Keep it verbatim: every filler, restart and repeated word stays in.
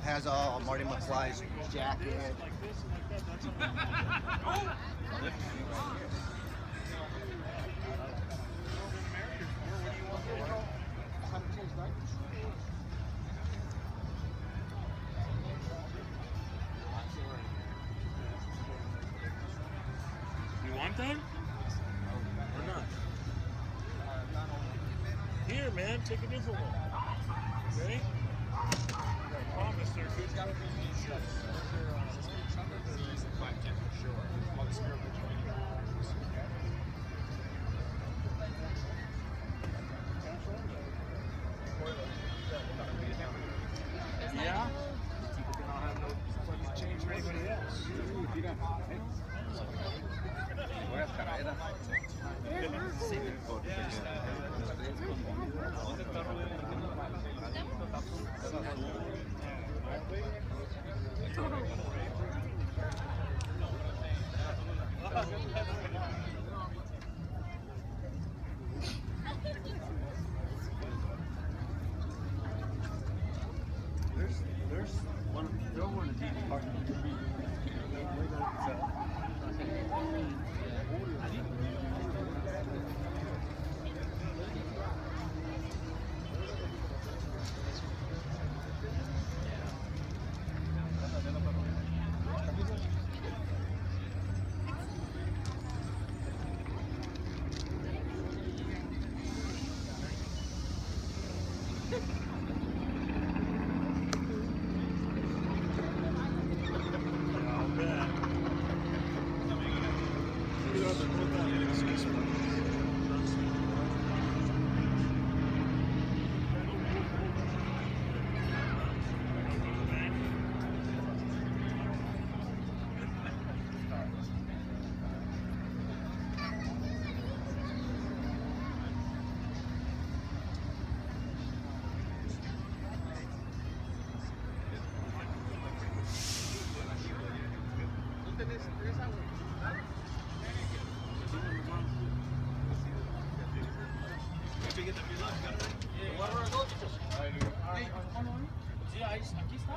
has all Marty McFly's jacket. You want that? Or not? Here, man, take a different one. Ready? I promise they're good. Yeah? Change for anybody else. There's, there's one, there's one of these parts. Sí, aquí está.